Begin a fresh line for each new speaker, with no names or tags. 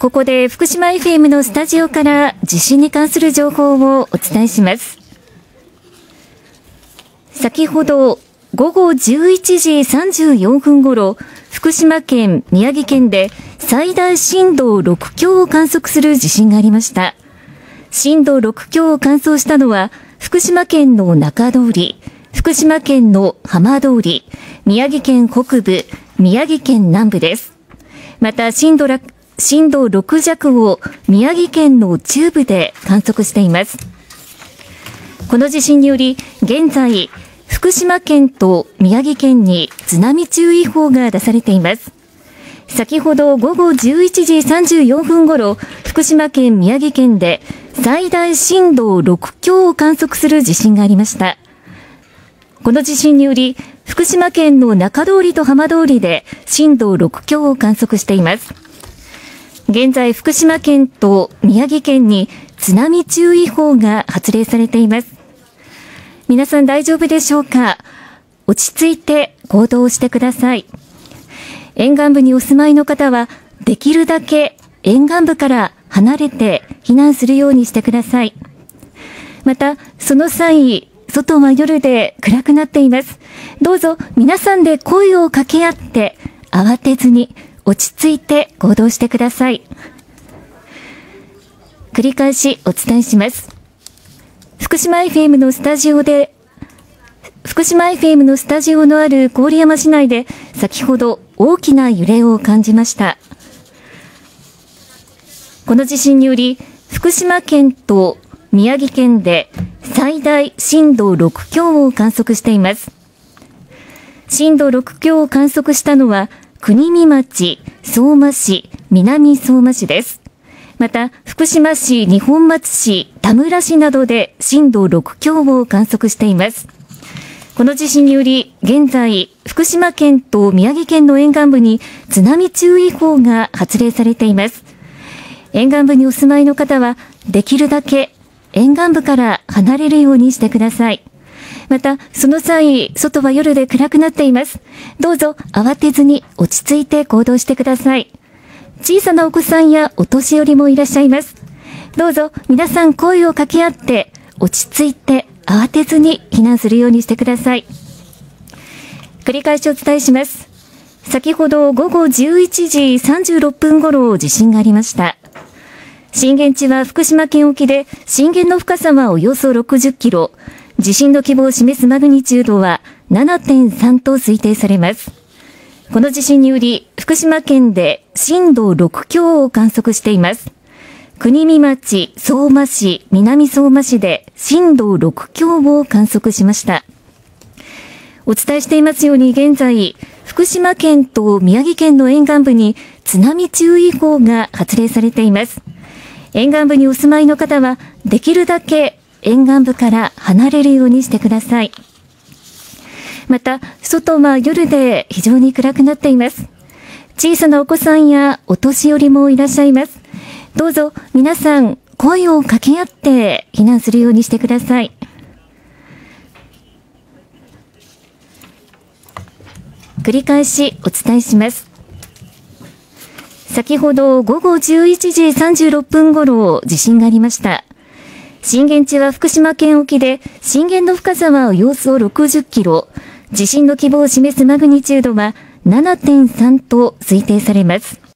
ここで福島 FM のスタジオから地震に関する情報をお伝えします。先ほど午後11時34分ごろ、福島県、宮城県で最大震度6強を観測する地震がありました。震度6強を観測したのは、福島県の中通り、福島県の浜通り、宮城県北部、宮城県南部です。また震度6弱を宮城県の中部で観測しています。この地震により、現在、福島県と宮城県に津波注意報が出されています。先ほど午後11時34分ごろ、福島県、宮城県で最大震度6強を観測する地震がありました。この地震により、福島県の中通りと浜通りで震度6強を観測しています。現在、福島県と宮城県に津波注意報が発令されています。皆さん大丈夫でしょうか？落ち着いて行動してください。沿岸部にお住まいの方は、できるだけ沿岸部から離れて避難するようにしてください。また、その際、外は夜で暗くなっています。どうぞ皆さんで声を掛け合って、慌てずに落ち着いて行動してください。繰り返しお伝えします。福島 FM のスタジオのある郡山市内で先ほど大きな揺れを感じました。この地震により福島県と宮城県で最大震度6強を観測しています。震度6強を観測したのは国見町、相馬市、南相馬市です。また、福島市、二本松市、田村市などで震度6強を観測しています。この地震により、現在、福島県と宮城県の沿岸部に津波注意報が発令されています。沿岸部にお住まいの方は、できるだけ沿岸部から離れるようにしてください。また、その際、外は夜で暗くなっています。どうぞ慌てずに落ち着いて行動してください。小さなお子さんやお年寄りもいらっしゃいます。どうぞ皆さん声を掛け合って落ち着いて慌てずに避難するようにしてください。繰り返しお伝えします。先ほど午後11時36分ごろ地震がありました。震源地は福島県沖で震源の深さはおよそ60キロ。地震の規模を示すマグニチュードは 7.3 と推定されます。この地震により、福島県で震度6強を観測しています。国見町、相馬市、南相馬市で震度6強を観測しました。お伝えしていますように現在、福島県と宮城県の沿岸部に津波注意報が発令されています。沿岸部にお住まいの方は、できるだけ沿岸部から離れるようにしてください。また、外は夜で非常に暗くなっています。小さなお子さんやお年寄りもいらっしゃいます。どうぞ皆さん声を掛け合って避難するようにしてください。繰り返しお伝えします。先ほど午後11時36分ごろ地震がありました。震源地は福島県沖で震源の深さはおよそ60キロ。地震の規模を示すマグニチュードは 7.3 と推定されます。